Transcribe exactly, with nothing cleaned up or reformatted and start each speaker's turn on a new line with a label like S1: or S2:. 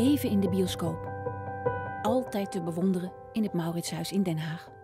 S1: leven in de bioscoop. Altijd te bewonderen in het Mauritshuis in Den Haag.